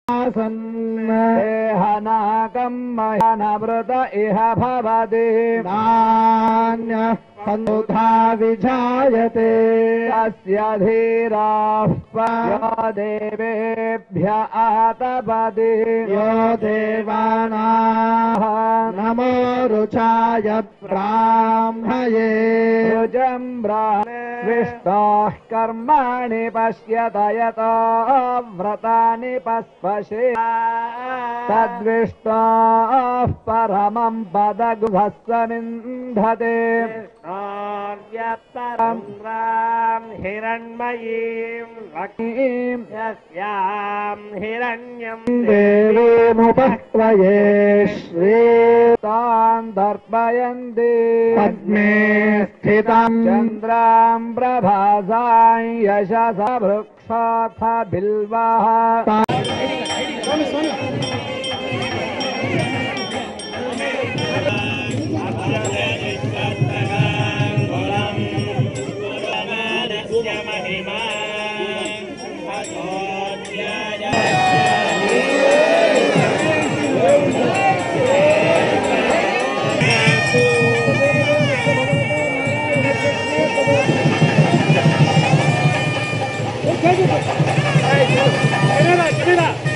देहनाकं मयानवृत इह भवति नान्यः सन्मुखा विजायते तस्य धीराः यो देवेभ्य आतपति यो देवानाः नमो रुचाय ब्राह्मये रुजं विष्णोः कर्माणि पश्यत यतो व्रतानि पस्पशे तद्विष्णोः परमं पदगुभस्वमिन्धते हिरण्मयीं लक्ष्मीं यस्यां हिरण्यं देवीमुपह्वये श्रीतां दर्पयन्ति पद्मे स्थितं चन्द्रां प्रभासां यशसा वृक्षाथ बिल्वः Hey,